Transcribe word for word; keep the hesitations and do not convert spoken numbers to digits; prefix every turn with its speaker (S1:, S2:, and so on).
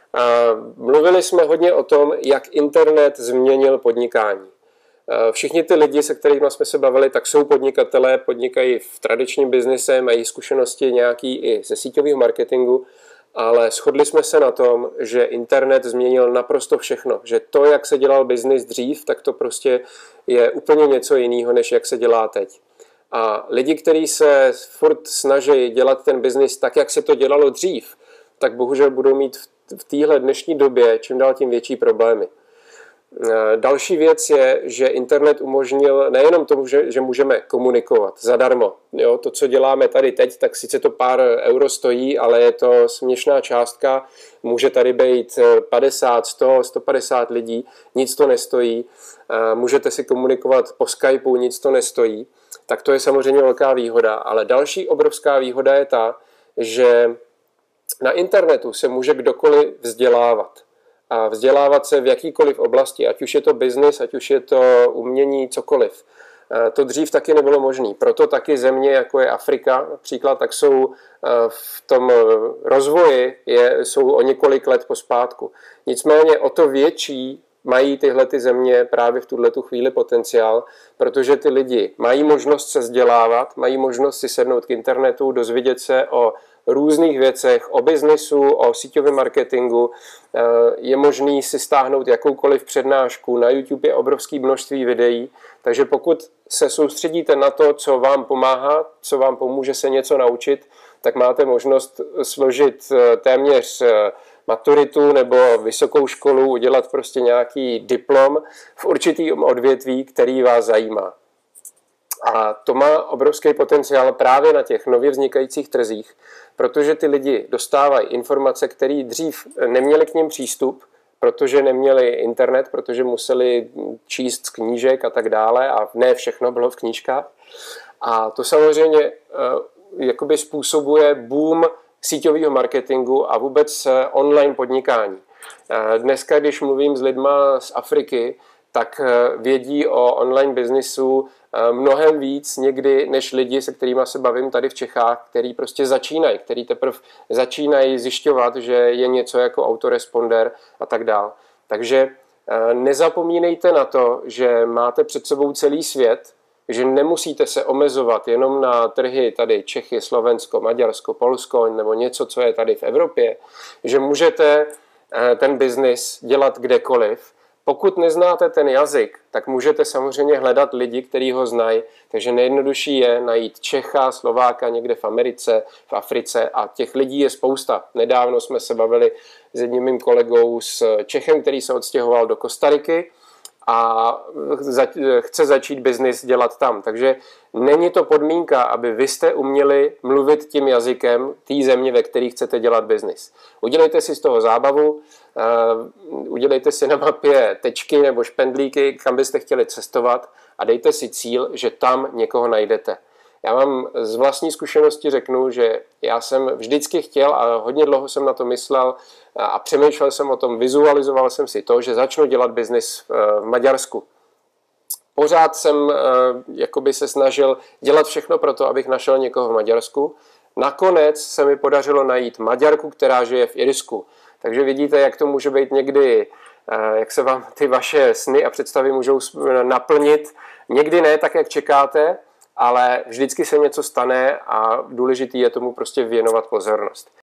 S1: Mluvili jsme hodně o tom, jak internet změnil podnikání. Všichni ty lidi, se kterými jsme se bavili, tak jsou podnikatelé, podnikají v tradičním biznise, mají zkušenosti nějaký i ze síťového marketingu, ale shodli jsme se na tom, že internet změnil naprosto všechno. Že to, jak se dělal biznis dřív, tak to prostě je úplně něco jiného, než jak se dělá teď. A lidi, kteří se furt snaží dělat ten biznis tak, jak se to dělalo dřív, tak bohužel budou mít v téhle dnešní době čím dál tím větší problémy. Další věc je, že internet umožnil nejenom tomu, že, že můžeme komunikovat zadarmo. Jo, to, co děláme tady teď, tak sice to pár euro stojí, ale je to směšná částka. Může tady být padesát, sto, sto padesát lidí, nic to nestojí. Můžete si komunikovat po Skypeu, nic to nestojí. Tak to je samozřejmě velká výhoda. Ale další obrovská výhoda je ta, že na internetu se může kdokoliv vzdělávat. A vzdělávat se v jakýkoliv oblasti, ať už je to biznis, ať už je to umění, cokoliv. To dřív taky nebylo možné. Proto taky země, jako je Afrika například, tak jsou v tom rozvoji je, jsou o několik let pospátku. Nicméně o to větší mají tyhle ty země právě v tuhletu chvíli potenciál, protože ty lidi mají možnost se vzdělávat, mají možnost si sednout k internetu, dozvědět se o různých věcech, o biznesu, o síťovém marketingu. Je možný si stáhnout jakoukoliv přednášku, na YouTube je obrovské množství videí, takže pokud se soustředíte na to, co vám pomáhá, co vám pomůže se něco naučit, tak máte možnost složit téměř maturitu nebo vysokou školu, udělat prostě nějaký diplom v určitém odvětví, který vás zajímá. A to má obrovský potenciál právě na těch nově vznikajících trzích, protože ty lidi dostávají informace, které dřív neměli k nim přístup, protože neměli internet, protože museli číst z knížek a tak dále a ne všechno bylo v knížkách. A to samozřejmě jakoby způsobuje boom síťového marketingu a vůbec online podnikání. Dneska, když mluvím s lidma z Afriky, tak vědí o online biznisu mnohem víc někdy než lidi, se kterými se bavím tady v Čechách, který prostě začínají, který teprve začínají zjišťovat, že je něco jako autoresponder a tak dál. Takže nezapomínejte na to, že máte před sebou celý svět, že nemusíte se omezovat jenom na trhy tady Čechy, Slovensko, Maďarsko, Polsko nebo něco, co je tady v Evropě, že můžete ten biznis dělat kdekoliv. Pokud neznáte ten jazyk, tak můžete samozřejmě hledat lidi, kteří ho znají, takže nejjednodušší je najít Čecha, Slováka někde v Americe, v Africe a těch lidí je spousta. Nedávno jsme se bavili s jedním mým kolegou s Čechem, který se odstěhoval do Kostariky a chce začít biznis dělat tam. Takže není to podmínka, aby vy jste uměli mluvit tím jazykem té země, ve které chcete dělat biznis. Udělejte si z toho zábavu, udělejte si na mapě tečky nebo špendlíky, kam byste chtěli cestovat a dejte si cíl, že tam někoho najdete. Já vám z vlastní zkušenosti řeknu, že já jsem vždycky chtěl a hodně dlouho jsem na to myslel a přemýšlel jsem o tom, vizualizoval jsem si to, že začnu dělat biznis v Maďarsku. Pořád jsem jakoby se snažil dělat všechno pro to, abych našel někoho v Maďarsku. Nakonec se mi podařilo najít Maďarku, která žije v Irsku. Takže vidíte, jak to může být někdy, jak se vám ty vaše sny a představy můžou naplnit. Někdy ne tak, jak čekáte, ale vždycky se něco stane a důležitý je tomu prostě věnovat pozornost.